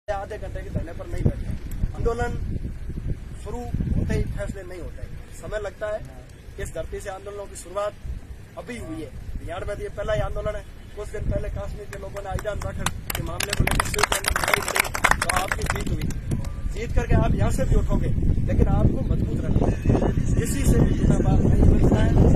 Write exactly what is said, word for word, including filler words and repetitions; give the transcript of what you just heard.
आधे घंटे के धरने पर नहीं बैठे। आंदोलन शुरू होते ही फैसले नहीं होते, समय लगता है। इस धरती से आंदोलनों की शुरुआत अभी हुई है। बिहार में ये पहला ही आंदोलन है। कुछ दिन पहले कश्मीर के लोगों ने आईजान राखड़ के मामले को लेकर तो आपकी जीत हुई। जीत करके आप यहाँ से भी उठोगे, लेकिन आपको मजबूत रहना है। किसी से भी बिना बात नहीं मिलता है।